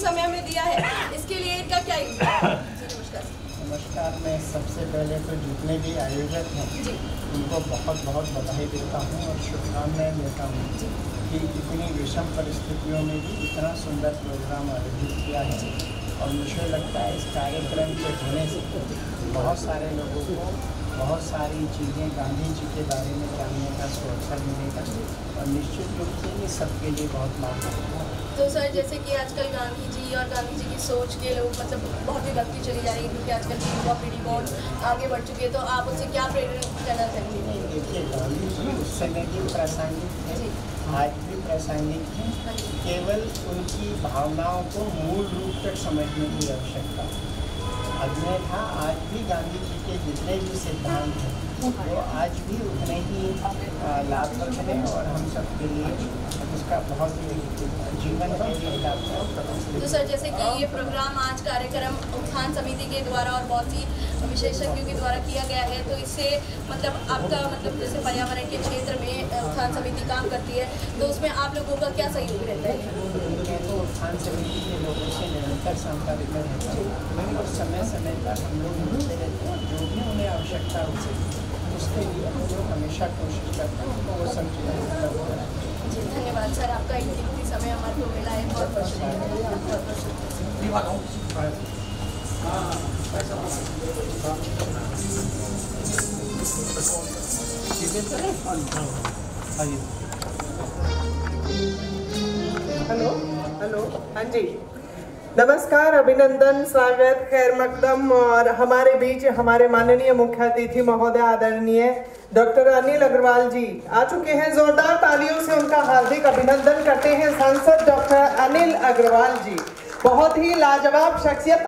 समय हमें दिया है, इसके लिए इनका क्या नमस्कार। मैं सबसे पहले तो जितने भी आयोजक हैं उनको बहुत बहुत बधाई देता हूँ और शुभकामनाएं देता हूँ कि इतनी विषम परिस्थितियों में भी इतना सुंदर प्रोग्राम आयोजित किया है। और मुझे लगता है इस कार्यक्रम के होने से बहुत सारे लोगों को बहुत सारी चीज़ें गांधी जी के बारे में जानने का अवसर मिलेगा और निश्चित रूप से ये सबके लिए बहुत लाभ होगा। तो सर, जैसे कि आजकल गांधी जी और गांधी जी की सोच के लोग मतलब बहुत ही लगती चली जा रही है, क्योंकि आजकल की युवा पीढ़ी बहुत आगे बढ़ चुकी है, तो आप उससे क्या प्रेरणा करना चाहेंगे? देखिए, गांधी जी उस समय भी प्रासंगिक थे, आज भी प्रासंगिक हैं। केवल उनकी भावनाओं को मूल रूप तक समझने की आवश्यकता है। अन्यथा आज भी गांधी जी के जितने भी सिद्धांत हैं वो आज भी उतने ही लाभप्रद हैं और हम सब के लिए उसका बहुत ही जीवन के लिए लाभप्रद। तो सर, जैसे कि ये प्रोग्राम आज कार्यक्रम उत्थान समिति के द्वारा और बहुत ही विशेषज्ञों के द्वारा किया गया है, तो इससे मतलब आपका मतलब जैसे पर्यावरण के क्षेत्र में उत्थान समिति काम करती है, तो उसमें आप लोगों का क्या सहयोग रहता है? मैं तो उत्थान समिति के लोगों से निरंतर संपर्क में रहता हूँ और समय समय पर हम लोग मिलते रहते हैं। जो भी उन्हें आवश्यकता होती है उसके लिए हम लोग हमेशा कोशिश करते हैं उनको वो सब चीज़ें उपलब्ध कराएं। जी, धन्यवाद सर, आपका एक कीमती समय हमारे को मिला है। बहुत बहुत हेलो हेलो, हाँ जी, नमस्कार, अभिनंदन, स्वागत, खैर मकदम। और हमारे बीच हमारे माननीय मुख्य अतिथि महोदय आदरणीय डॉक्टर अनिल अग्रवाल जी आ चुके हैं। जोरदार तालियों से उनका हार्दिक अभिनंदन करते हैं। सांसद डॉक्टर अनिल अग्रवाल जी बहुत ही लाजवाब शख्सियत।